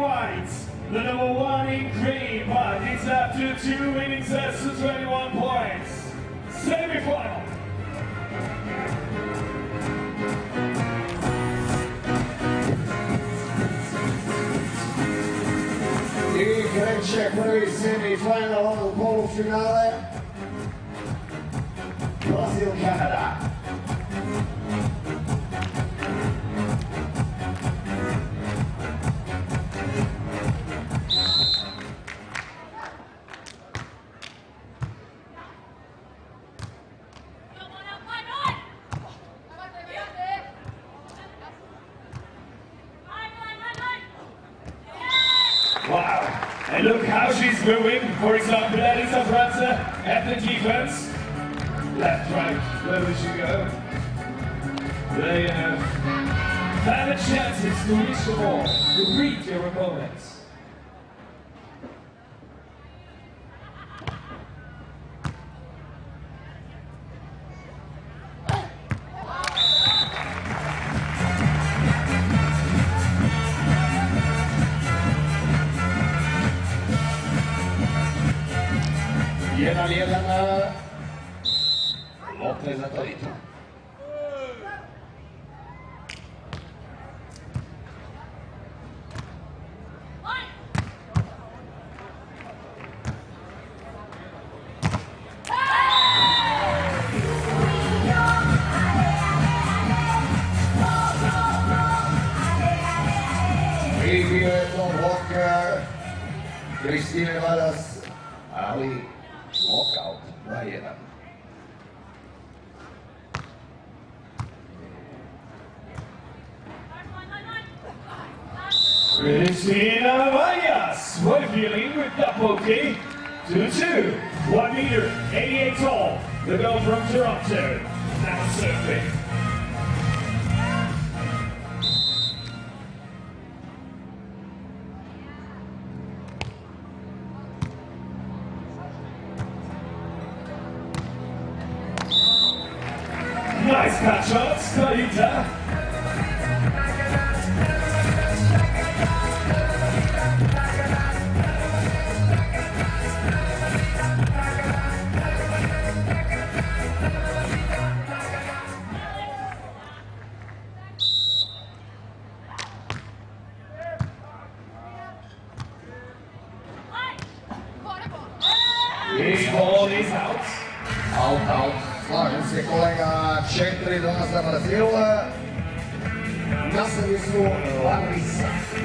white, the number 1 in green, but it's after 2 winning sets to 21 points. Semi-final. I kreće prvi semi-final ovog polufinale. Brazil, Kanada. Wow, and look how she's moving. For example, Elisa Franze at the defense. Left, right, where will she go? They have a chances to reach the ball, to beat your opponents. Jedna lijevana, lopta je za Torito. I bio je to blok Kristine Vadas, ali lockout 2-1. Cristina Vallas, what a feeling with double K. 2-2, 1 meter, 88 tall. The girl from Toronto, now surfing. Nice catch shots, Clarita. His ball is out. Out. Slažem se kolega, 4 danas za Brazil. Na servisu Larisa.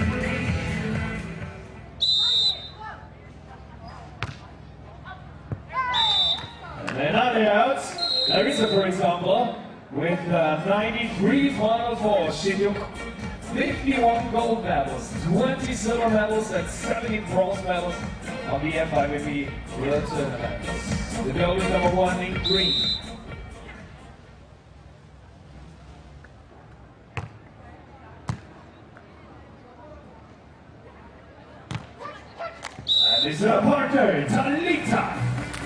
And another out. Larissa, for example, with 93 Final Four. She took 51 gold medals, 20 silver medals, and 17 bronze medals on the FIVB World Tournament. The goal is number 1 in green. And it's a partner, Talita.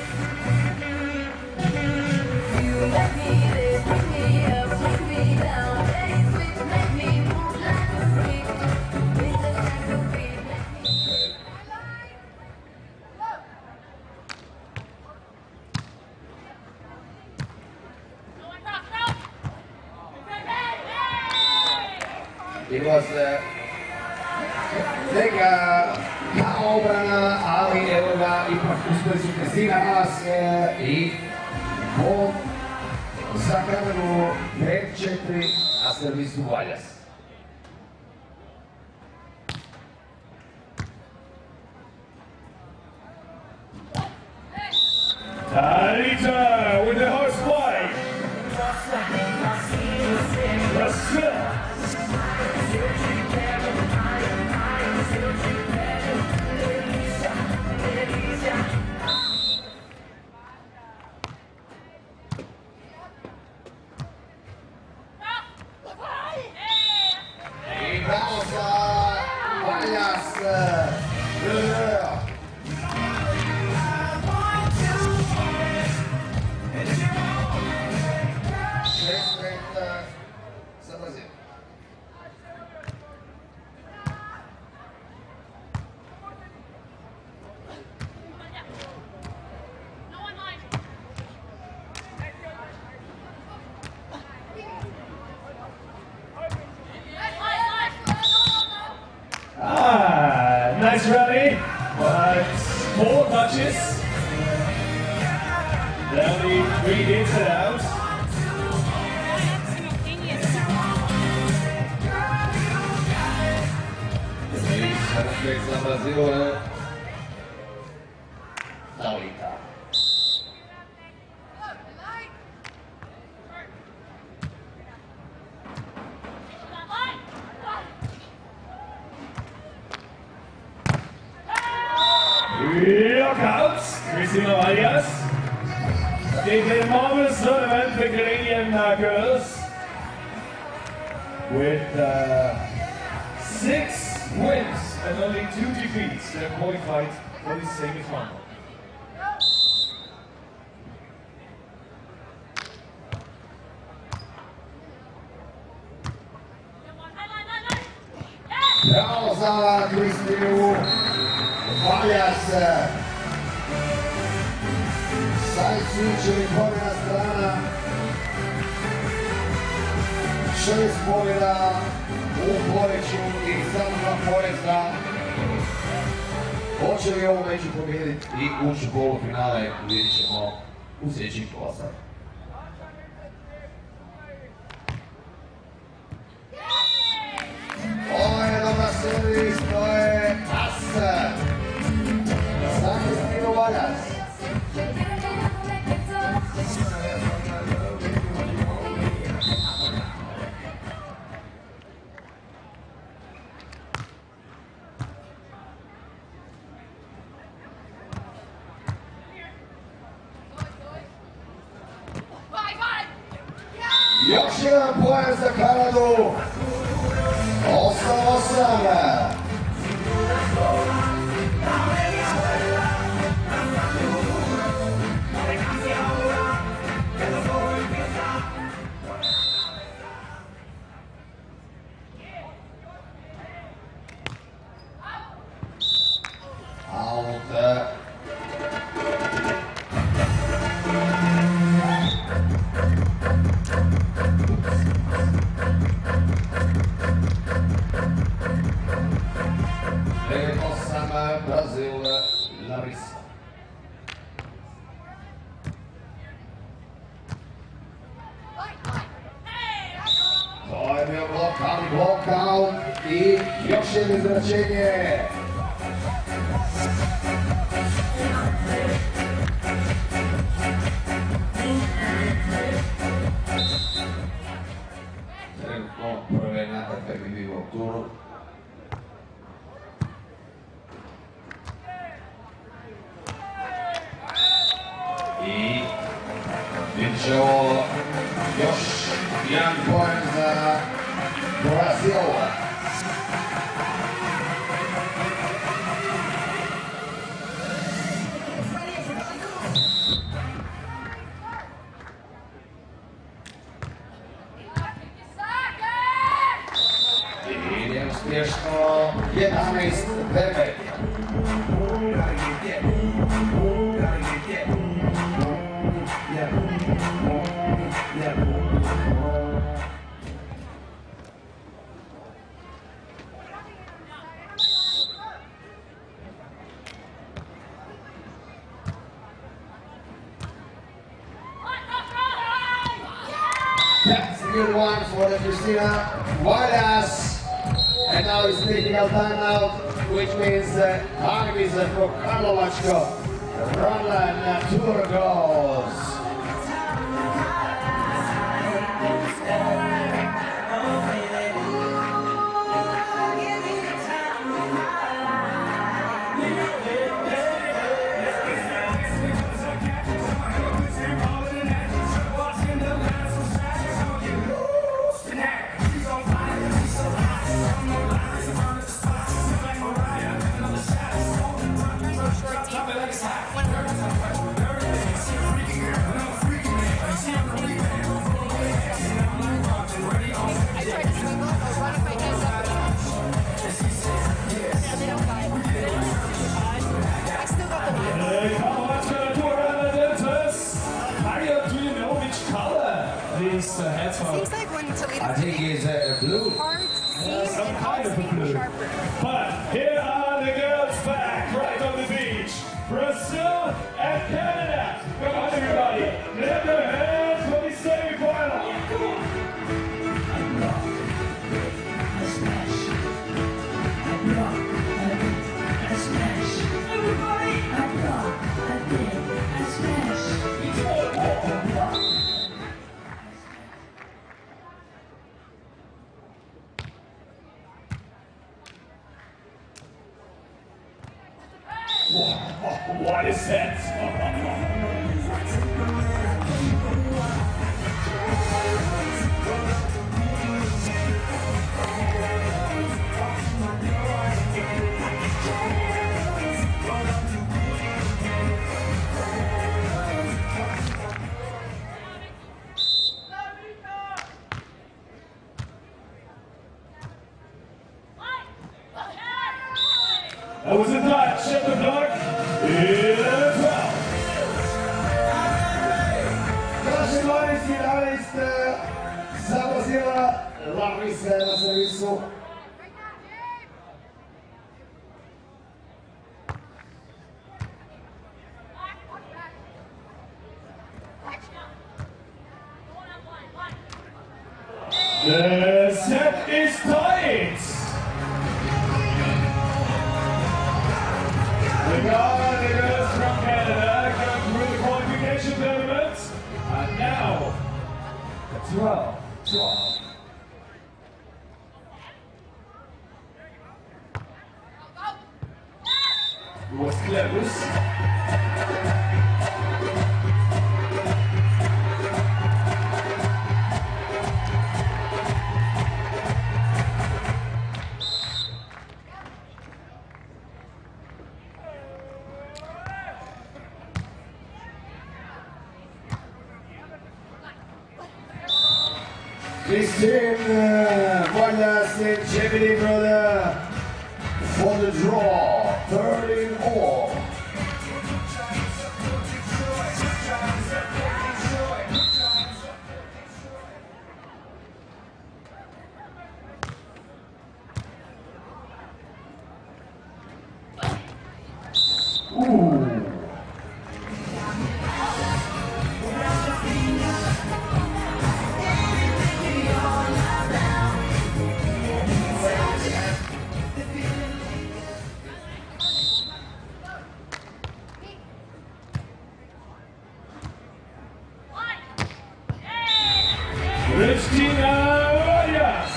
It was neka kao obrana, ali evo ga, ipak uspeli su Kristina Valas I gol za Kanadu 5-4 na servisu Valjas. Talita with the horse fly. Brazil. I bravo za Valjas. nice rally, but 4 touches. Only 3 hits it out. Za Brasil, Laurita. Knockout, Cristina Arias. Did a marvelous tournament, the Canadian girls, with 6 wins and only 2 defeats. They're qualified for the semi-final. Bravo za Kristinu Valjas. Sad su učili pobjeda strana. 6 pobjeda u Poreču i samo 2 poraza. Hoće li ovo među pobijediti i ući u polufinale, vidjet ćemo u sljedećih kola. Ovo je dobra servis, to je as za Kristinu Valjas. Još jedan poen za Kanadu. 8-8. Out. Brazil, Larissa. To je bio blokaut i još jedno izračenje. Trenutno prve natrpe vidimo u turu. I bit će ovo još jedan poen za Brazil. I neuspješno 11-9. That's a good one for the Cristina Valjas. And now he's taking a timeout, which means time is for Karlovačko. Runland tour goes. Seems like when Toledo I think he's blue. cards seem Some kind of a blue. sharper. But here are the girls What is that? That was a touch at the block. 11-12. Kaže 12-11, zavozila Larisa na servisu. The set is tight. The girls from Canada come through the qualification tournament. And now, 12-12. It was close. Christine Vargas and Gemini brother for the draw, 13-all. Cristina Vargas.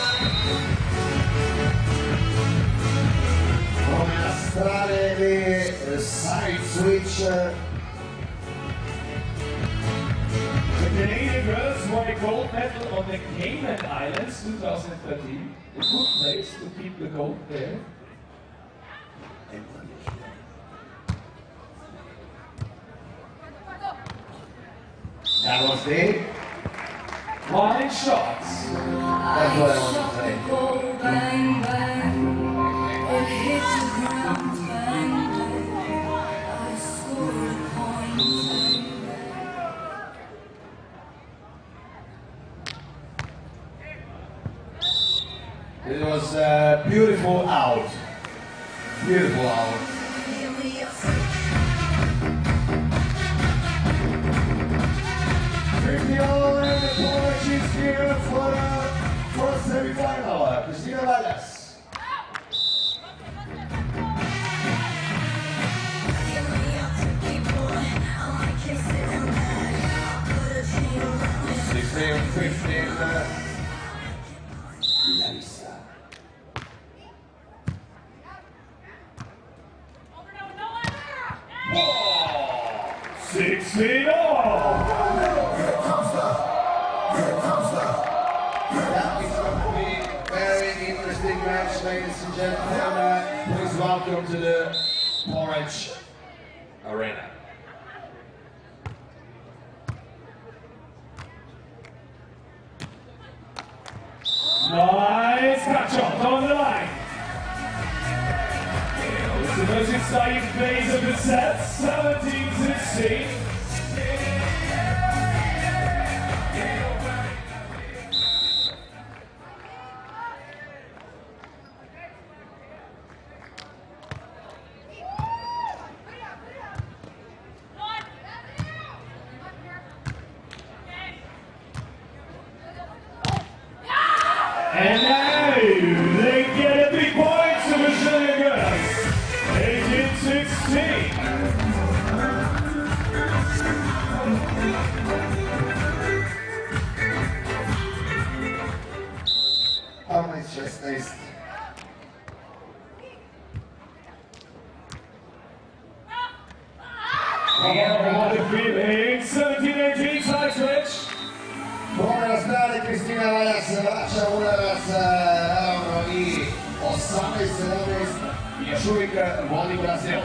Come a strane le side switch. The Canadian girls won a gold medal on the Cayman Islands 2013. A good place to keep the gold there. That was the Line shots. That's what I want to say. Bang, bang. It hit the ground, bang, bang. I scored a point. It was a beautiful out. Beautiful out. Christian and the Polish is here for a semi-final. Cristina Vargas. Sixteen, 15. Larissa. Whoa! 16-all. That is going to be a very interesting match, ladies and gentlemen. Please welcome to the Porridge Arena. Nice catch up on the line. It's the most exciting phase of the set, 17-16. And now they get a big point to the Australian girls. 18-16. what a feeling. 17-18 side switch. Prova a stare Cristina Vallas, vraća udarac, naravno i 18-17, još uvijek vodi Brazil.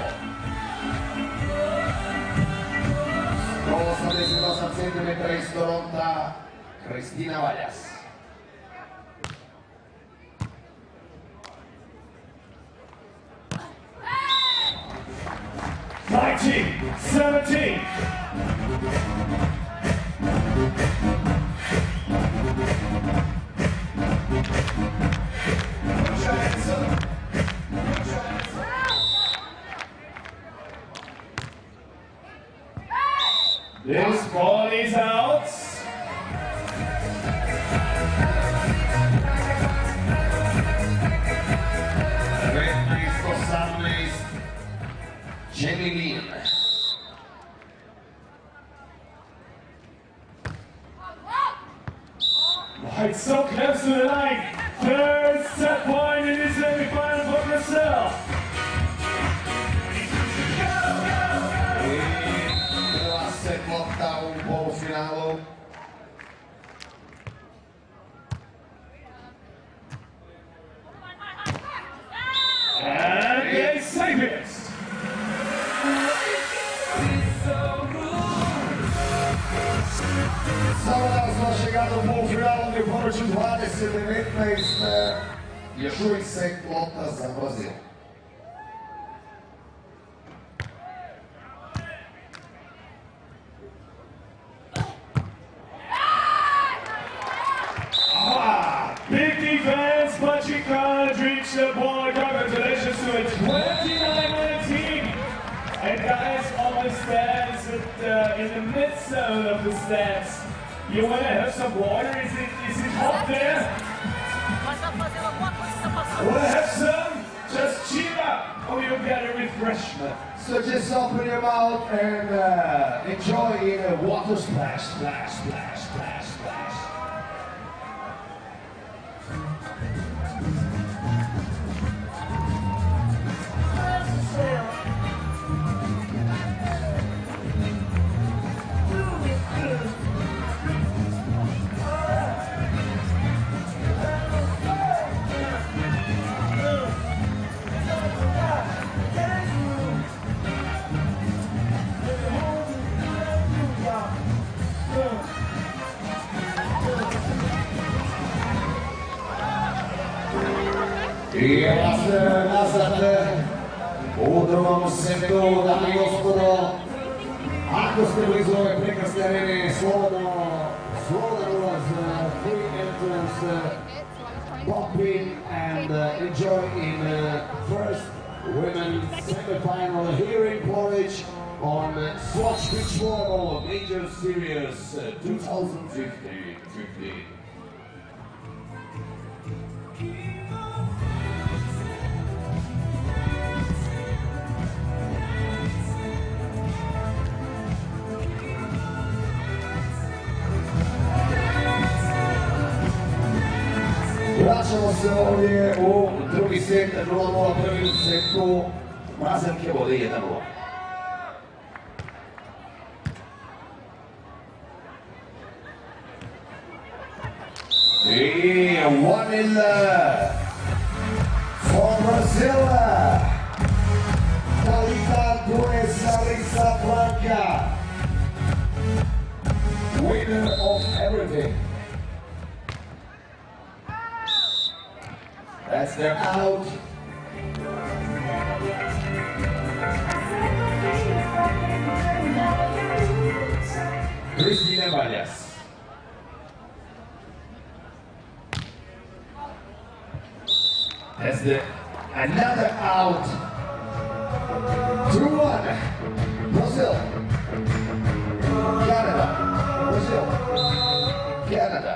188 cm iz Toronta, Cristina Vallas. Fighting, 17. This ball is out. Jenny Lin. Oh, it's so close to the line. Third set point in the semi-final for Brazil. Prva set lopta u polufinalu. And they save it. Samo da smo šegali u polufinalu gdje poruču 20-19, još uvijek set lopta za Brazil. Big defense, but she can't reach the ball. Congratulations to a 29-minute team. And guys on the stands, in the mid-zone of the stands. You want to have some water? Is it hot there? Want to have some? Just cheer up, or you'll get a refreshment. So just open your mouth and enjoy a water splash, splash, splash, splash, splash. I evo se nazad u drugom setu, dame i gospodo. Ako ste blizu ove prekrasne arene, slobodno ulaz, free entrance, pop in and enjoy in first women semi-final here in Porridge on Swatch Beach Volleyball Major Series 2015. Vraćamo se ovdje u drugi set, 0-0, prvi setu, Mrazenke vode 1-0. I 1-0 for Brazil. Thalita Antunes, Larissa Blanca, winner of everything. That's their out. Cristina Vallas. That's another out. 2-1. Brazil. Canada. Brazil. Canada.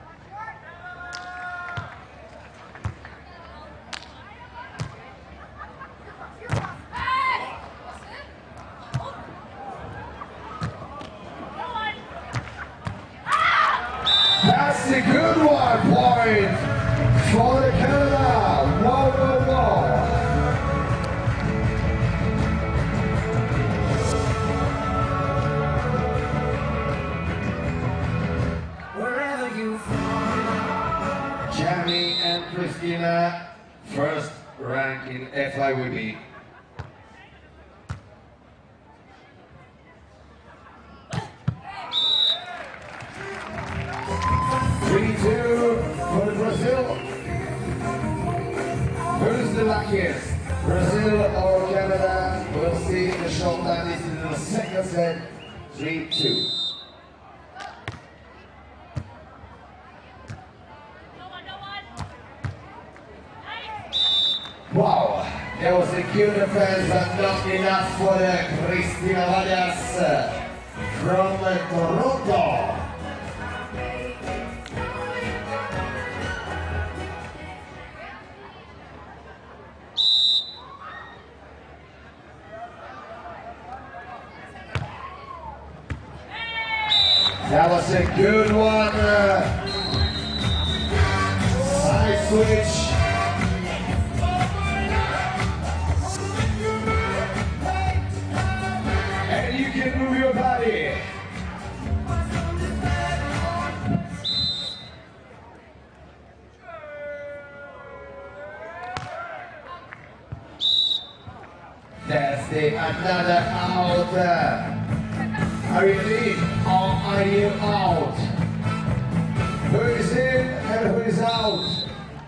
That's a good one, point for the Canada. Whoa, whoa, whoa. FIVB. For Brazil. Who's the luckiest? Brazil or Canada? We'll see in the showtime. This is the second set. 3-2. Wow, that was a cute defense, but not enough for the Cristina Vallas from Toronto. That was a good one. Side switch. And you can move your body. That's another out. Are you in or are you out? Who is in and who is out?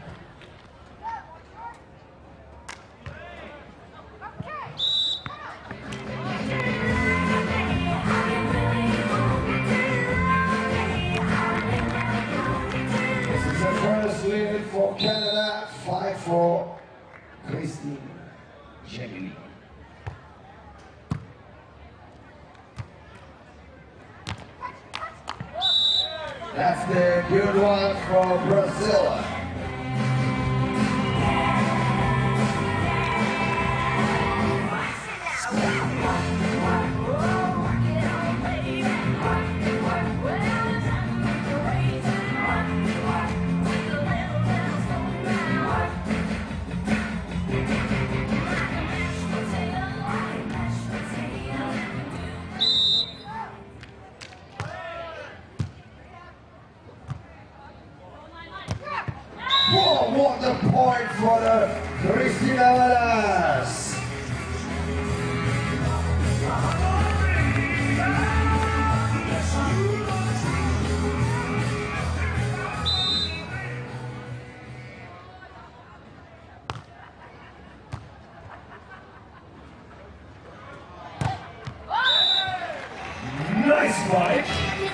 This is the first lead for Canada, 5-4, Christine Gemini. That's the good one for Brazil. Whoa, what a point for the Cristina Vallas. Nice fight.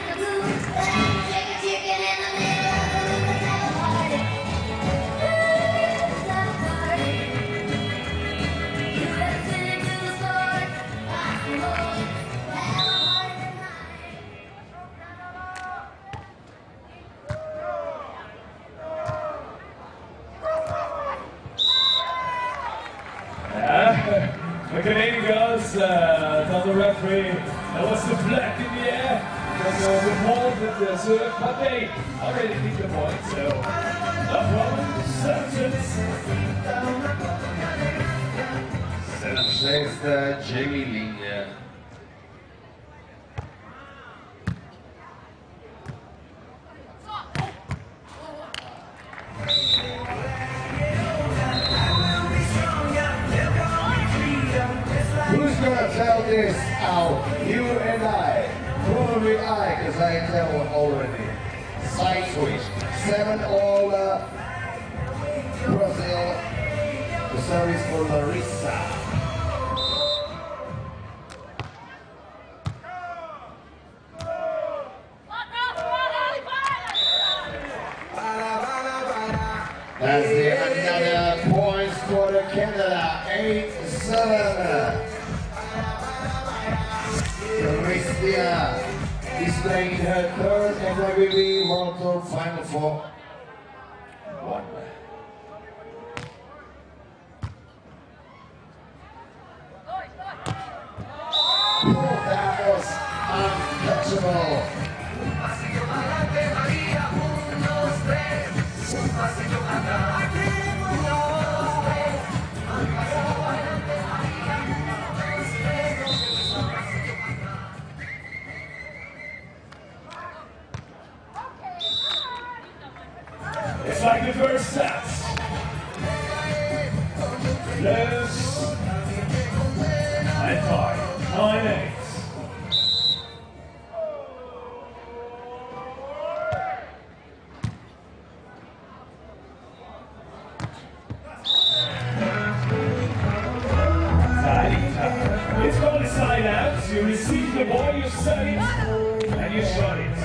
The Canadian girls tell the referee there was the flag in the air, because there was a ball with the serve, but they already picked the point, so no problem. Sexta Jamie Linha. Who's gonna tell this out? You and I. Probably I, because I tell already. Side switch. 7-all Brazil. The service for Larissa. That's another points for the Canada. 8-7. Cristina displaying her third FIVB World Tour Final Four. 1. That was untouchable. It's like the first set. 9-5, 9-8. It's called a side out. You receive the ball, you set it, and you shot it.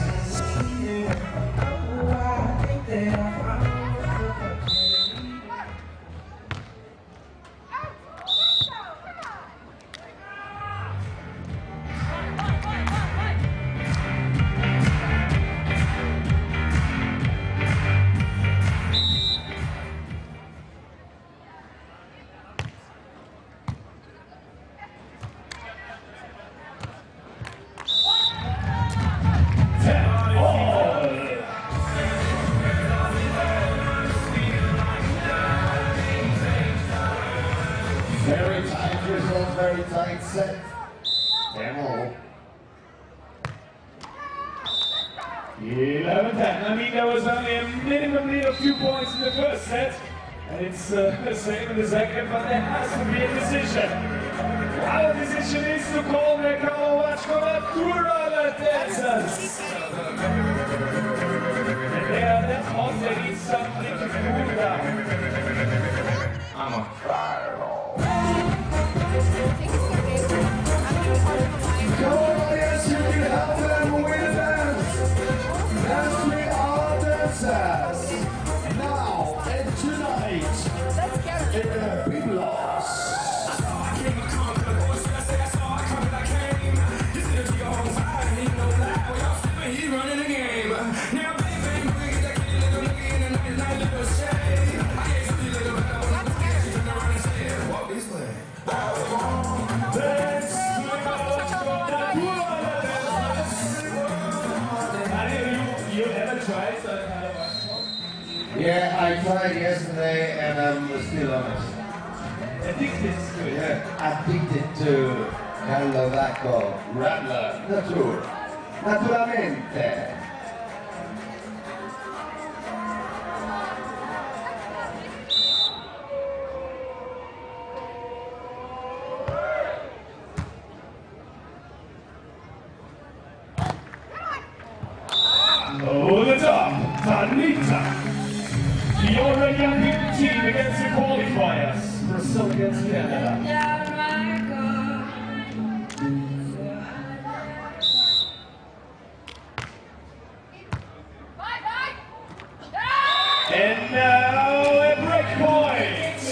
Very tight result, very tight set. 10-all. 11-10. I mean, there was only a minimum lead of 2 points in the first set. And it's the same in the second, but there has to be a decision. Our decision is to call the Karlovačkova Turala dancers. And they are that hot, they need something to cool down. I'm on fire. Come on, yes, you can help them with a dance. Dance with our dancers. Now and tonight, in the Big Loss. He's running the game. Now, bang, bang, bang, that kitty little nigga in a nice little shade. I can't see you little better when I get you turn around and say, walk this way. Dance to the Karlovačkova Turala dancers. You ever tried Karlovačkova? Yeah, I tried yesterday and I'm still honest. Addicted to it. Yeah, addicted to Karlovačkova Rattler. Naturalmente. Over the top, Tanita. The already unbeaten team against the qualifiers. Brazil against Canada. And now a break point.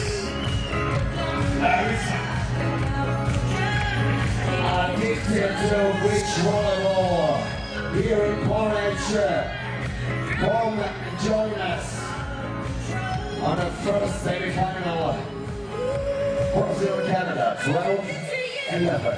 Addicted to which one of all here in Porridge. Come join us on the first semi-final. Brazil, Canada, 12-11.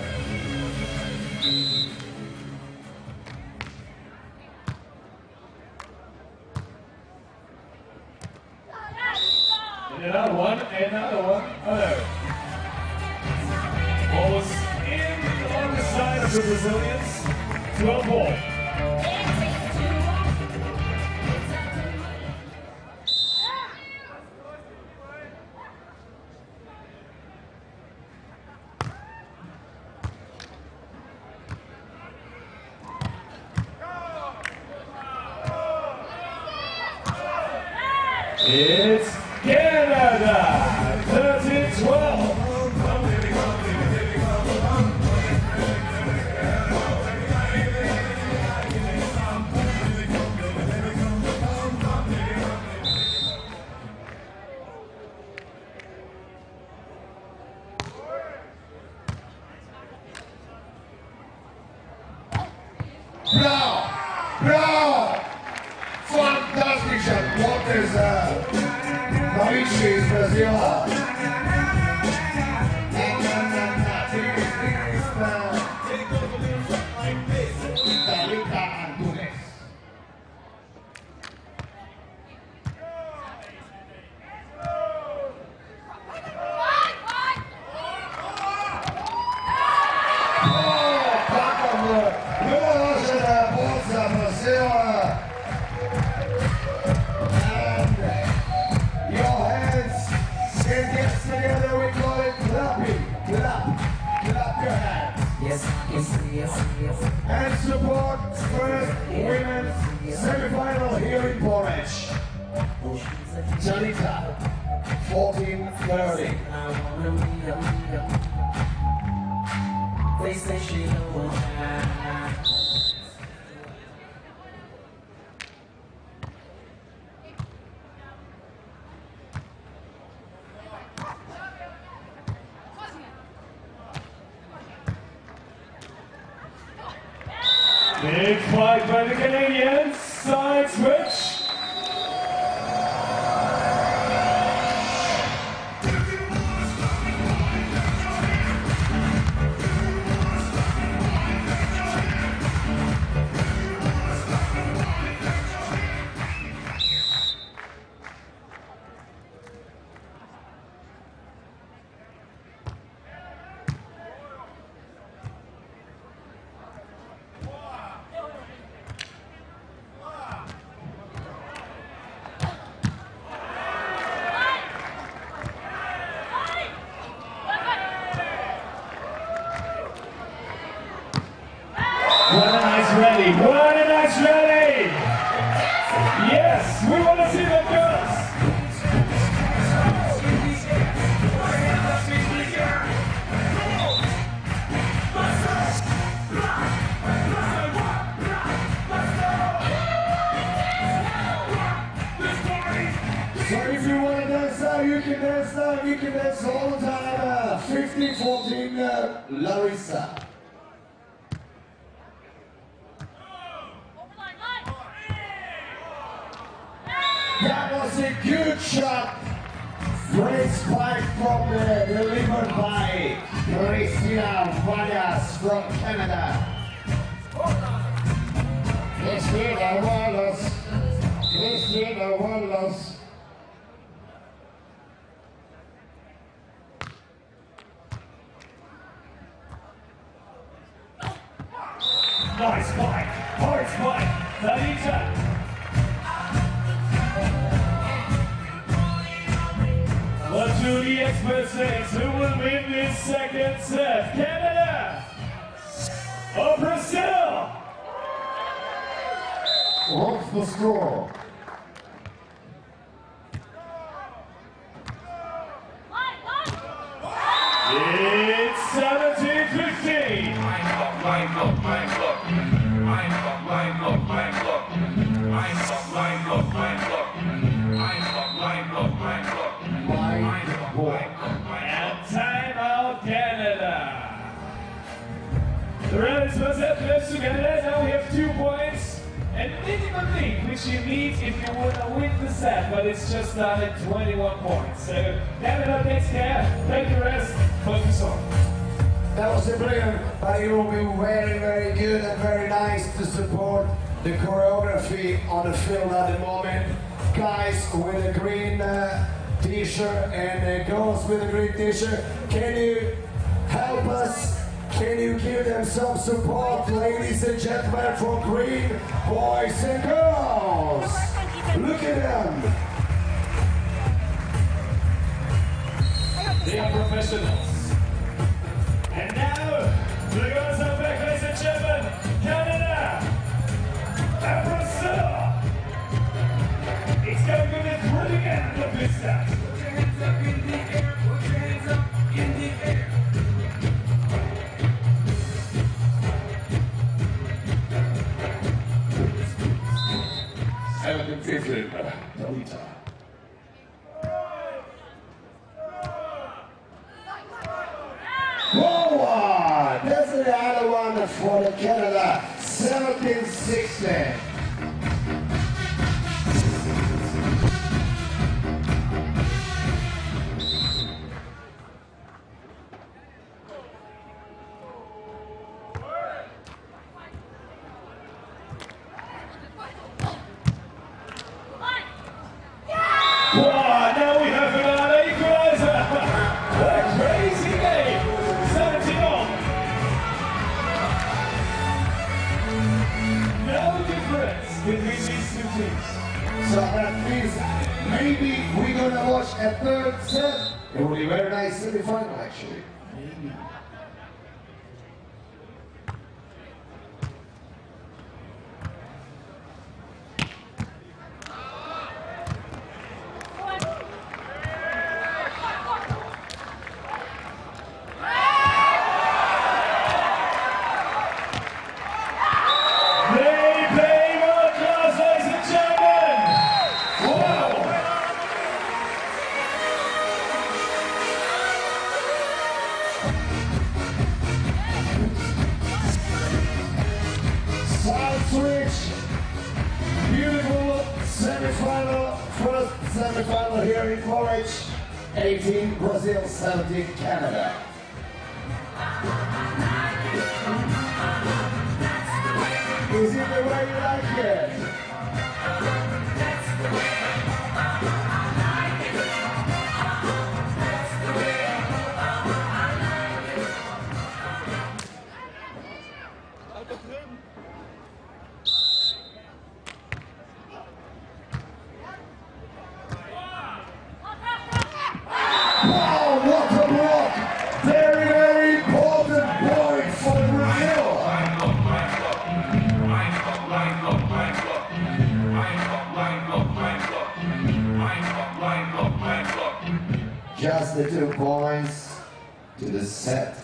And another one, another. Ball was in on the side of the Brazilians. 12-ball. It's Canada, 13-12. Bravo! Fantastic shot. What is Mauricio Brazil? And your hands in say I wanna meet her. They say she know what I. Big fight by the Canadians. Side switch. What a nice rally! What a nice rally! Yes, we want to see the girls! So if you want to dance now, you can dance now, you can dance all the time. 15-14, Larissa. That was a good shot. Great spike from delivered by Christina Vallas from Canada. Christina Vallas. Christina Vallas. Nice spike! Hard spike! Anita! What do the experts say? Who will win this second set? Canada or Brazil? What's the score? It's 17-15. And time out, Canada. The rallies was at left together. Now we have 2 points. And minimum thing which you need if you want to win the set, but it's just done at 21 points. So Canada takes care, take the rest, focus on. That was a brilliant, but you will be very, very good and very nice to support the choreography on the field at the moment. Guys with a green t-shirt and girls with a green t-shirt, can you help us? Can you give them some support, ladies and gentlemen, for green boys and girls? Look at them. They are professionals. And now, the girls are back, ladies and gentlemen. Canada and Brazil. It's going to be the thrilling end of this set. Put your hands up in the air, put your hands up in the air. 17-15, Talita. Forward! That's the other one for the Canada, 17-16. Wow, now we have another equalizer. What a crazy game. 17-all. No difference between these two teams. So that means maybe we're gonna watch a third set. It will be very nice semi-final actually. Maybe. semi-final here in Norwich. 18 Brazil, 17 Canada. Is it the way you like it? Wow, what a block! Very, very important point for Brazil. Just the 2 points to the set.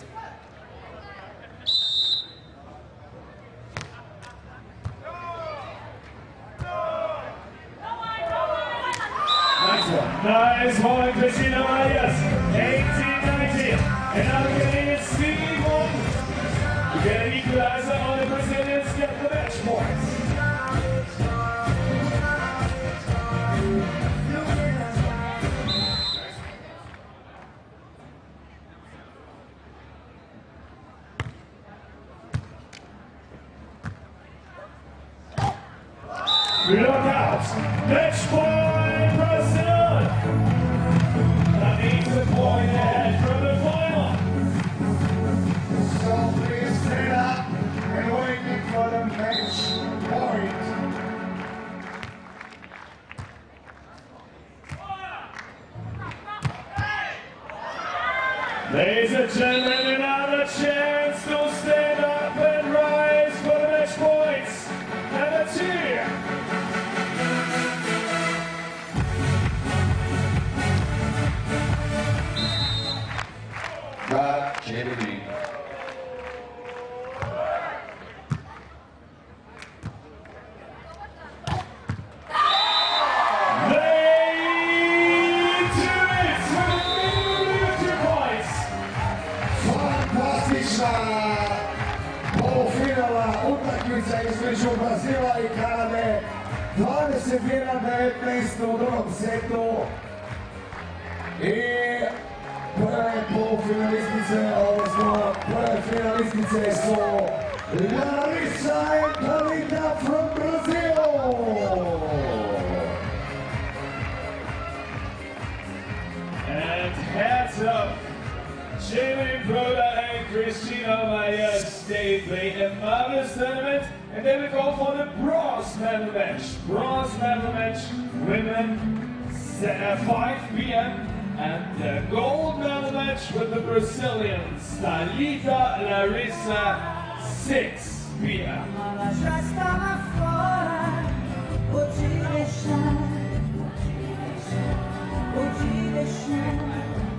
Nice one, Cristina Marias, 18-19. And now the Canadians speed one. We get an equalizer on the Brazilians, get the match points. Look out! Match point, Brazil! That means a point ahead from the final. So please stand up and waiting for the match point. Ladies and gentlemen, another chance to stand up and rise for the match points. Number 2. Jeremy. Fantastyczna półfinalna utakmica između Brazila i Kanade. 21-19 u drugom setu. I prve polufinalistice, odnosno prve finalistice su Larissa and Thalita from Brazil. And heads up, Jalen Broda and Cristina Marias, they played a marvelous tournament, and they will go for the bronze medal match. Bronze medal match, women 5 p.m. and the gold medal match with the Brazilians, Thalita Larissa, 6 p.m. Já estava fora, vou te deixar, vou te deixar.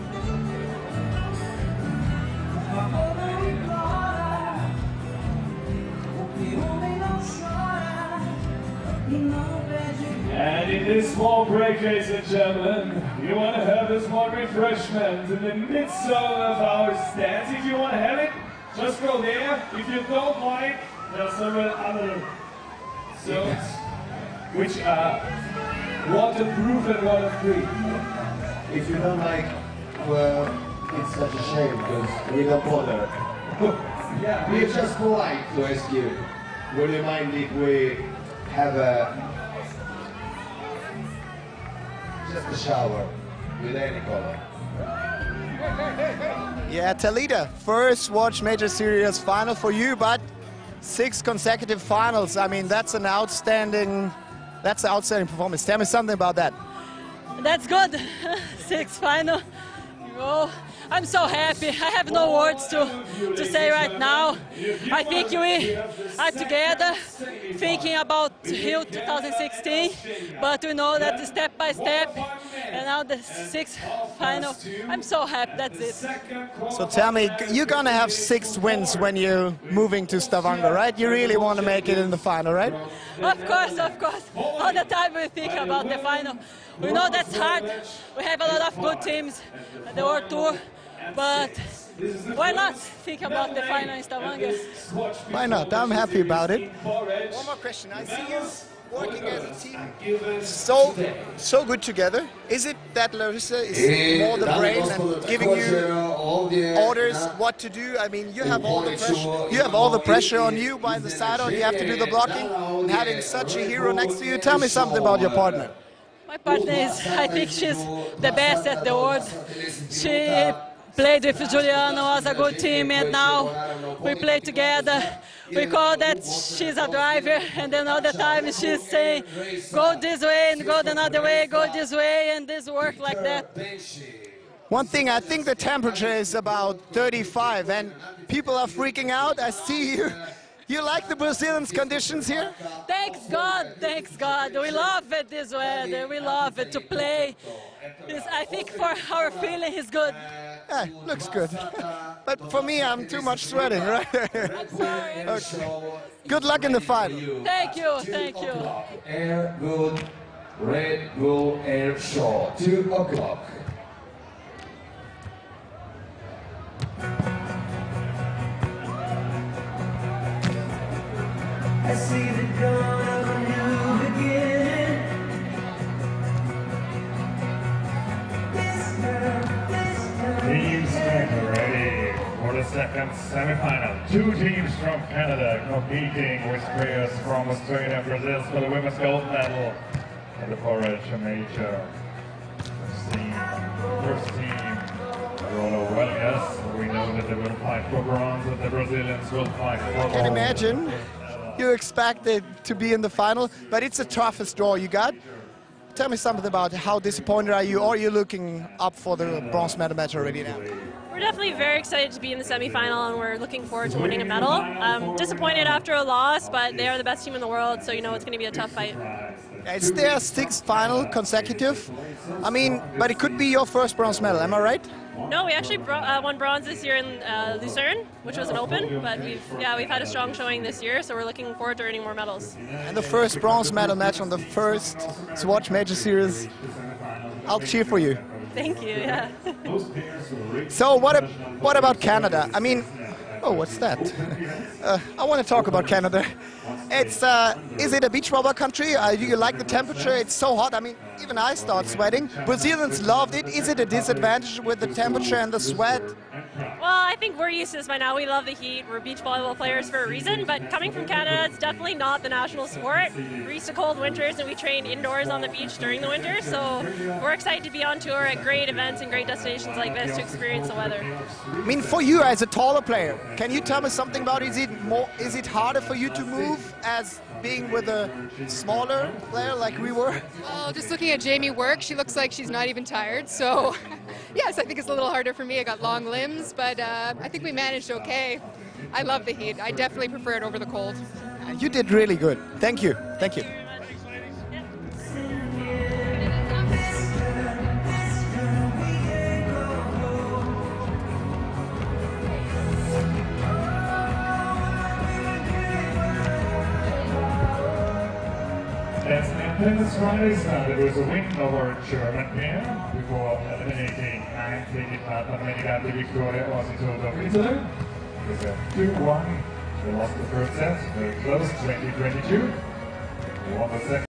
Por favor, não implora, porque homem não chora e não pede. And in this small break, ladies and gentlemen, you want to have a small refreshment in the midst of our stands. If you want to have it, just go there. If you don't mind, there are several other zones which are waterproof and water-free. If you don't like, well, it's such a shame because we don't bother. Yeah, We're just polite to ask you. Would you mind if we have just a shower with any color? Yeah, Thalita, first Watch Major Series final for you, but 6 consecutive finals. I mean, that's an outstanding performance. Tell me something about that. That's good. 6 final. Oh, I'm so happy. I have no words to say right now. I think we are together thinking about Rio 2016, but we know that step by step, and now the 6th final. I'm so happy, that's it. So tell me, you're gonna have 6 wins when you're moving to Stavanger, right? You really want to make it in the final, right? Of course, of course. All the time we think about the final. We know that's hard. We have a lot of good teams at the World Tour, but why not think about the final in Stavanger? Why not? I'm happy about it. One more question. I see you working as a team so good together? Is it that Larissa is more the brain and giving you orders what to do? I mean, you have all the pressure. You have all the pressure on you by the saddle. You have to do the blocking. And having such a hero next to you, tell me something about your partner. My partner is, I think she's the best at the world. She played with Juliano, was a good team, and now we play together. We call that she's a driver, and then all the time she's saying, go this way and go another way, go this way, and this work like that. One thing, I think the temperature is about 35, and people are freaking out. I see you. You like the Brazilians' conditions here? Thanks God, thanks God. We love it, this weather. We love it to play. I think for our feeling is good. Yeah, looks good. But for me, I'm too much sweating, right? I'm sorry. Okay. Good luck in the final. Thank you, thank you. Air Good Red Bull Air Show, 2 o'clock. I see the dawn of a new beginning. This time. Teams ready for the second semi-final. 2 teams from Canada competing with players from Australia and Brazil for the women's gold medal in the 4H major. First team, Rola Huelgas. We know that they will fight for bronze, but the Brazilians will fight for gold. I can imagine you expected to be in the final, but it's the toughest draw you got. Tell me something about how disappointed are you, or are you looking up for the bronze medal match already now? We're definitely very excited to be in the semi-final, and we're looking forward to winning a medal. Disappointed after a loss, but they are the best team in the world, so you know it's going to be a tough fight. It's their 6th final consecutive. I mean, but it could be your first bronze medal, am I right? No, we actually won bronze this year in Lucerne, which was an open, but we've had a strong showing this year, so we're looking forward to earning more medals. And the first bronze medal match on the first Swatch Major Series. I'll cheer for you. Thank you, yeah. So what about Canada? I mean, oh, what's that? I want to talk about Canada. It's is it a beach volleyball country? Do you like the temperature? It's so hot. I mean, even I start sweating. Brazilians loved it. Is it a disadvantage with the temperature and the sweat? Well, I think we're used to this by now. We love the heat. We're beach volleyball players for a reason, but coming from Canada, it's definitely not the national sport. We're used to cold winters, and we train indoors on the beach during the winter, so we're excited to be on tour at great events and great destinations like this to experience the weather. I mean, for you as a taller player, can you tell me something about it? Is it harder for you to move as being with a smaller player like we were? Well, just looking at Jamie work, she looks like she's not even tired. So, yes, I think it's a little harder for me. I got long limbs, but I think we managed okay. I love the heat. I definitely prefer it over the cold. You did really good. Thank you. Thank you. As in tennis Friday, there was a win over a German pair before eliminating 9 Panamericana Victoria Osito of Italy. It was a 2-1. They lost the first set, very close, 20-22. They won the second.